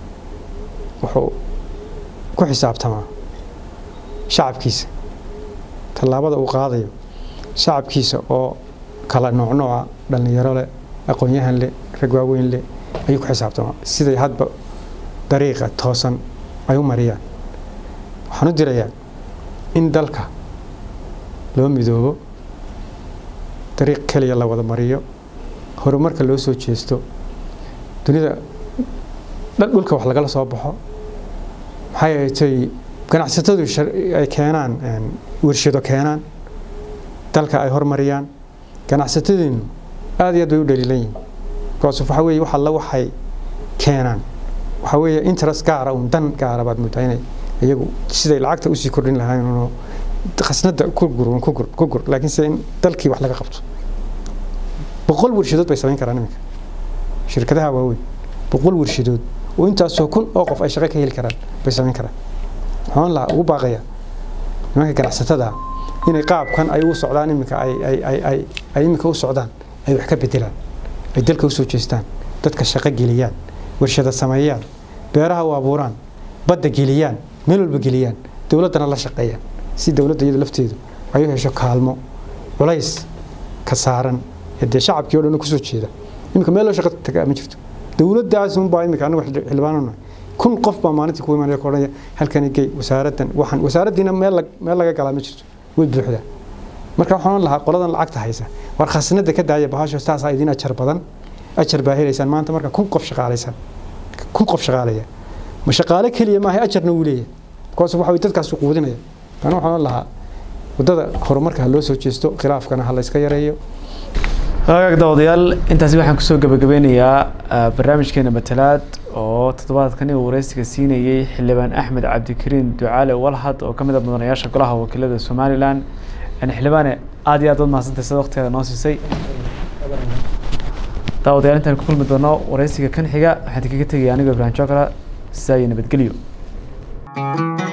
wuxuu ku xisaabtamaa shacabkiisa tallaabada uu qaadayo shacabkiisa oo kala nooc nooca dhalinyaro leh aqoon-yahan leh rag waaweyn leh ayuu ku xisaabtamaa siday hadba dariiqa toosan ay u mariyaan waxaan u dirayaa in dalka loo midoobo dariiq kaliya la wada mariyo horumarka loo soo jeesto dunida dhulka wax lagala soo baxo maxay ahayd ganacsatadu ay keenaan warshado keenaan dalka ay hormariyaan ganacsatadeennu aad iyo aad bay u dhaliilan yihiin because waxa weeye wax alla waxay keenaan waxa weeye interest gaara un dan gaara baad moodaa inay iyagu siday lacagta usii kordhin lahaayeen khasnada ku gur ku gur ku gur laakiin se in dalkii wax laga qabto boqol warshadood bay samayn karaan iminka shirkadaha waaweyn boqol warshadood oo intaasoo kun oo qof ay shaqo ka heli karaan bay samayn karaan waxaan la ugu baaqaya nimanka ganacsatada inay qaabkan ay u socdaan iminka ay ay ay ay ay iminka u socdaan ay wax ka bedelaan ay dalka u soo jeestaan dadka shaqo geliyaan warshado sameeyaan beeraha u abuuraan badda geliyaan meel walba geliyaan dawladana la shaqeeyaan si dawladda iyada lafteedu ay u hesho kaalmo culays ka saaran ee shacabkii oo dhan ku soo jeeda iminka meel loo shaqo tagaa ma jirto dawladdaas un baa iminka anagu xildhibaanana kun qof baa maalintii ku imaanaya koodhaya halkani gey wasaaraddan waxaan wasaaraddiina meel meel laga galaa ma jirto way buuxdaa marka waxaan lahaa qoladan lacagta haysa war khasnada ka daaya bahasho taas ay idin ajar badan ajar baa helaysaan maanta marka kun qof shaqaalaysan kun qof shaqaalaya ma shaqaale kaliya ma ahay ajarna uu leeyahay kuwaas waxa ay dadkaas u quudinaya ana waxaan lahaa wadada horumarka loo soo jeesto khilaafkana hal iska yareeyo hagaag dawadayaal intaasi waxaan ku soo gabagabeynayaa barnaamijkeena matalaad oo toddobaadkan uu wareysiga siinayay xildhibaan Axmed Cabdikariin Ducaale Walhad oo kamid ah mudanayaasha golaha wakiilada Somaliland aan xildhibaane aad iyo aad u mahadsantahay sida waqtiga noo siisay dawadayaal intaan ku kulmi doono wareysiga kan xiga waxaan kaga tagay aniga Ibrahim Chokra si ay nabadgelyo.